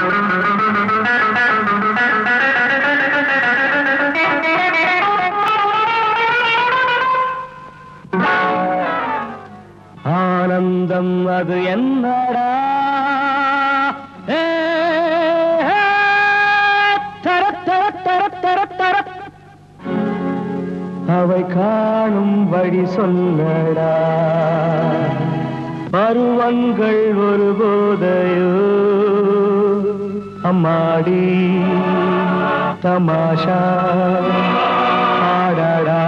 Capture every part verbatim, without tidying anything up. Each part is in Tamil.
ஆனந்தம் அது என்னடா தர தர தர தர தர அவை காணும் வழி சொல்லடா பருவங்கள் ஒரு போதையோ அம்மாடி தமாஷா ஆடடா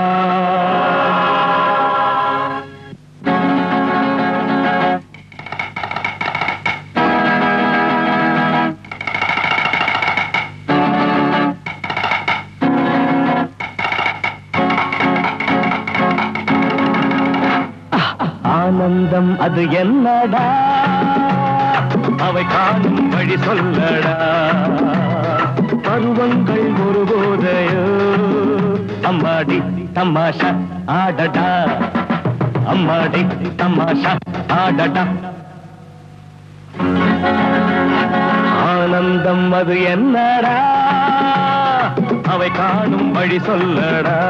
ஆனந்தம் அது என்னடா அவை காணும் வழி சொல்லடா பருவங்கள் ஒரு போதையோ அம்மாடி தமாஷா ஆடடா அம்மாடி தமாஷா ஆடடா ஆனந்தம் அது என்னடா அவை காணும் வழி சொல்லடா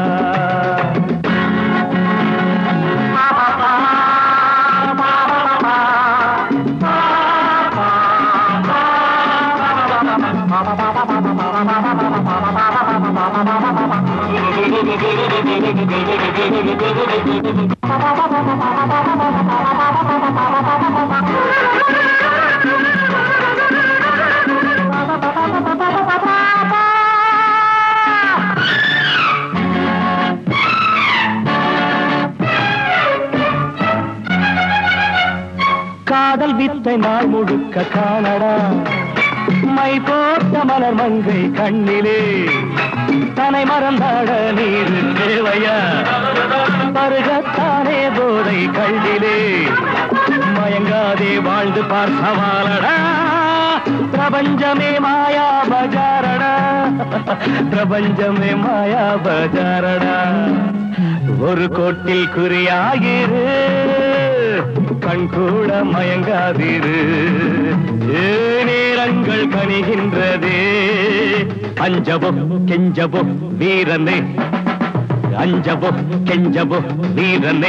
காதல் வித்தை நாள் முழுக்க காணடா மை போட்ட மலர் மங்கை கண்ணிலே தனை மறந்தாட நீர் தேவையா பருகத்தானே போதை கள்ளிலே மயங்காதே வாழ்ந்து பார் சவாலடா பிரபஞ்சமே மாயா பஜாரடா பிரபஞ்சமே மாயா பஜாரடா ஒரு கோட்டில் குறியாகிரு கண் கூட மயங்காதிரு நேரங்கள் கனிகின்றதே அஞ்சபோ கெஞ்சபோ வீரனே அஞ்சபோ கெஞ்சபோ வீரனே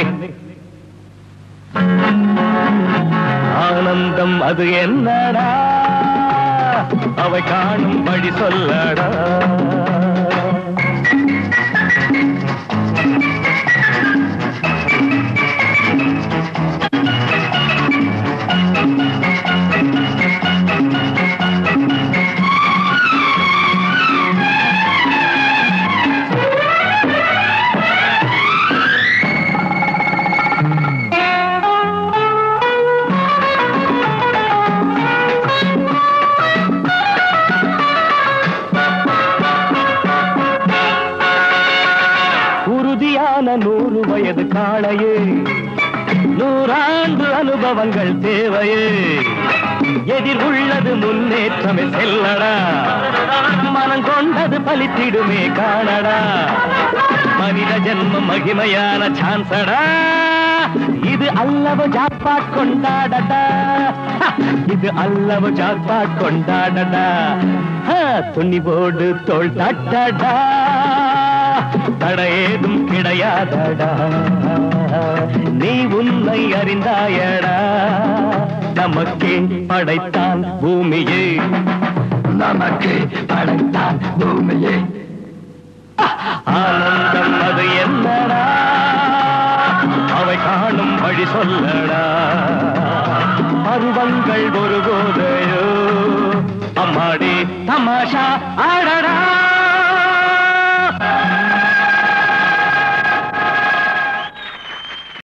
ஆனந்தம் அது என்னடா அவை காணும் வழி சொல்லடா நூறு வயது காளையே நூறாண்டு அனுபவங்கள் தேவையே எதிர் உள்ளது முன்னேற்றமே செல்லடா மனம் கொண்டது பலித்திடுமே காணடா மனித ஜென்மம் மகிமையான சான்சடா இது அல்லவ ஜாக்பாட் கொண்டாடடா இது அல்லவ ஜாக்பாட் கொண்டாடடா துணிவோடு தோள் தட்டடா தடையேதும் கிடையாதடா நீ உன்னை அறிந்தாயடா நமக்கே படைத்தான் பூமியே நமக்கே படைத்தான் பூமியே ஆனந்தம் அது என்னடா அவை காணும் வழி சொல்லடா பருவங்கள் ஒரு போதையோ அம்மாடி தமாஷா ஆடடா